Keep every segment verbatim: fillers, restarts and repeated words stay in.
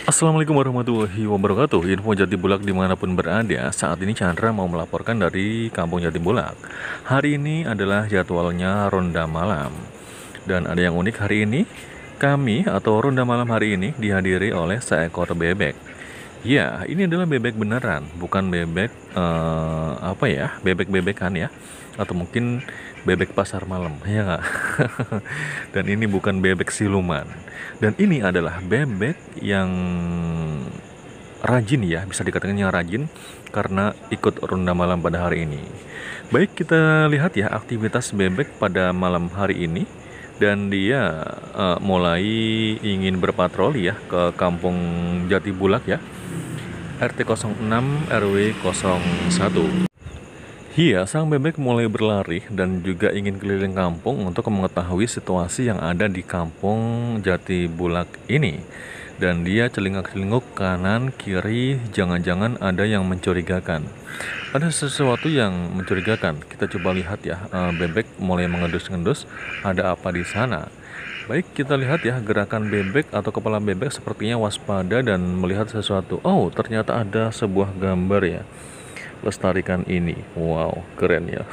Assalamualaikum warahmatullahi wabarakatuh. Info Jatibulak dimanapun berada. Saat ini Chandra mau melaporkan dari Kampung Jatibulak. Hari ini adalah jadwalnya ronda malam. Dan ada yang unik hari ini. Kami atau ronda malam hari ini dihadiri oleh seekor bebek. Ya, ini adalah bebek beneran, bukan bebek eh, apa ya, bebek-bebekan ya, atau mungkin bebek pasar malam, ya nggak? Dan ini bukan bebek siluman. Dan ini adalah bebek yang rajin ya, bisa dikatakan yang rajin karena ikut ronda malam pada hari ini. Baik, kita lihat ya aktivitas bebek pada malam hari ini. Dan dia uh, mulai ingin berpatroli ya ke Kampung Jatibulak ya, R T nol enam R W nol satu. Iya, sang bebek mulai berlari dan juga ingin keliling kampung untuk mengetahui situasi yang ada di Kampung Jatibulak ini. Dan dia celingak-celinguk kanan kiri, jangan-jangan ada yang mencurigakan. Ada sesuatu yang mencurigakan. Kita coba lihat ya, eh, bebek mulai mengendus-endus. Ada apa di sana? Baik, kita lihat ya gerakan bebek atau kepala bebek sepertinya waspada dan melihat sesuatu. Oh, ternyata ada sebuah gambar ya. Lestarikan ini. Wow, keren ya.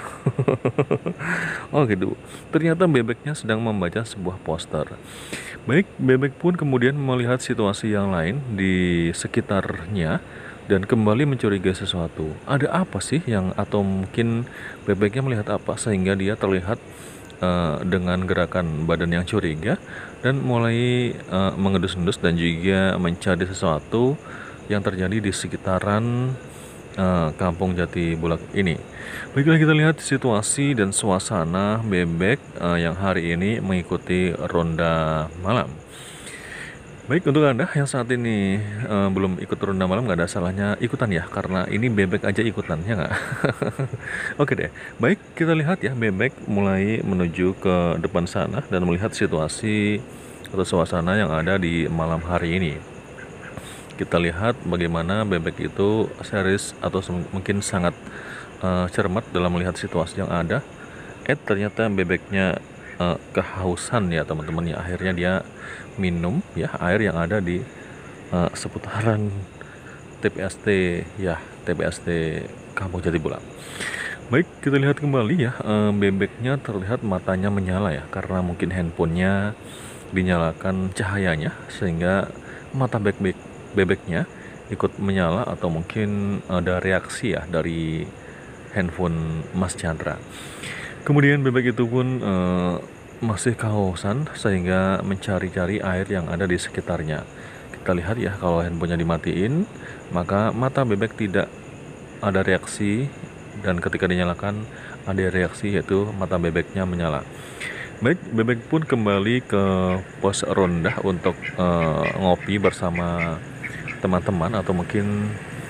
Oh gitu. Ternyata bebeknya sedang membaca sebuah poster. Baik, bebek pun kemudian melihat situasi yang lain di sekitarnya dan kembali mencurigai sesuatu. Ada apa sih yang atau mungkin bebeknya melihat apa sehingga dia terlihat uh, dengan gerakan badan yang curiga dan mulai uh, mengendus-endus dan juga mencari sesuatu yang terjadi di sekitaran Uh, Kampung Jatibulak ini. Baiklah, kita lihat situasi dan suasana bebek uh, yang hari ini mengikuti ronda malam. Baik, untuk Anda yang saat ini uh, belum ikut ronda malam, nggak ada salahnya ikutan ya, karena ini bebek aja ikutan, ya nggak? Oke deh, baik, kita lihat ya bebek mulai menuju ke depan sana dan melihat situasi atau suasana yang ada di malam hari ini. Kita lihat bagaimana bebek itu serius atau mungkin sangat uh, cermat dalam melihat situasi yang ada. Eh ternyata bebeknya uh, kehausan ya teman-teman ya. Akhirnya dia minum ya air yang ada di uh, seputaran T P S T ya, T P S T Kampung Jatibulak. Baik, kita lihat kembali ya, uh, bebeknya terlihat matanya menyala ya, karena mungkin handphonenya dinyalakan cahayanya sehingga mata bebek bebeknya ikut menyala atau mungkin ada reaksi ya dari handphone Mas Chandra. Kemudian bebek itu pun uh, masih kehausan sehingga mencari-cari air yang ada di sekitarnya. Kita lihat ya, kalau handphonenya dimatiin maka mata bebek tidak ada reaksi, dan ketika dinyalakan ada reaksi yaitu mata bebeknya menyala. Baik, bebek pun kembali ke pos ronda untuk uh, ngopi bersama teman-teman atau mungkin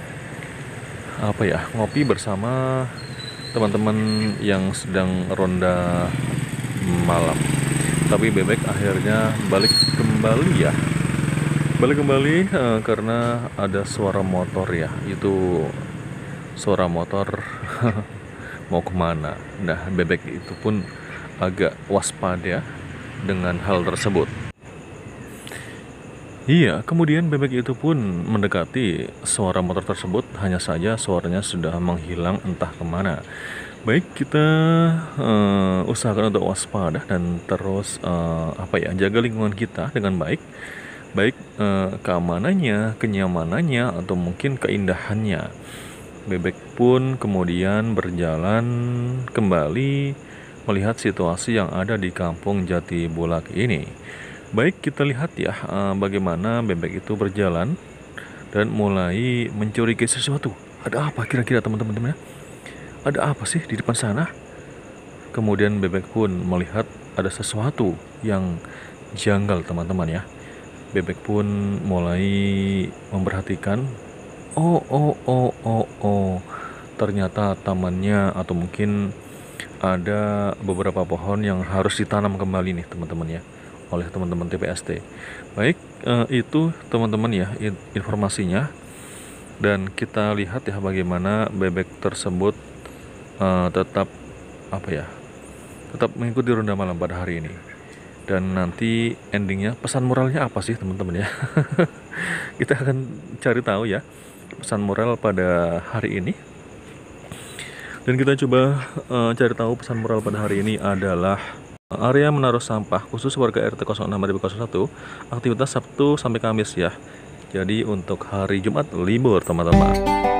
apa ya, ngopi bersama teman-teman yang sedang ronda malam. Tapi bebek akhirnya balik kembali ya, balik kembali uh, karena ada suara motor ya, itu suara motor mau kemana. Nah, bebek itu pun agak waspada dengan hal tersebut. Iya, kemudian bebek itu pun mendekati suara motor tersebut, hanya saja suaranya sudah menghilang entah kemana. Baik, kita uh, usahakan untuk waspada dan terus uh, apa ya, jaga lingkungan kita dengan baik, baik uh, keamanannya, kenyamanannya, atau mungkin keindahannya. Bebek pun kemudian berjalan kembali melihat situasi yang ada di Kampung Jatibulak ini. Baik, kita lihat ya uh, bagaimana bebek itu berjalan dan mulai mencurigai sesuatu. Ada apa kira-kira teman-teman ya? Ada apa sih di depan sana? Kemudian bebek pun melihat ada sesuatu yang janggal teman-teman ya. Bebek pun mulai memperhatikan. Oh, oh, oh, oh, oh. Ternyata tamannya atau mungkin ada beberapa pohon yang harus ditanam kembali nih teman-teman ya, oleh teman-teman T P S T. Baik, eh, itu teman-teman ya informasinya, dan kita lihat ya bagaimana bebek tersebut eh, tetap apa ya, tetap mengikuti ronda malam pada hari ini. Dan nanti endingnya pesan moralnya apa sih teman-teman ya? Kita akan cari tahu ya pesan moral pada hari ini. Dan kita coba uh, cari tahu pesan moral pada hari ini adalah area menaruh sampah khusus warga R T nol enam R W nol satu, aktivitas Sabtu sampai Kamis ya. Jadi untuk hari Jumat libur teman-teman.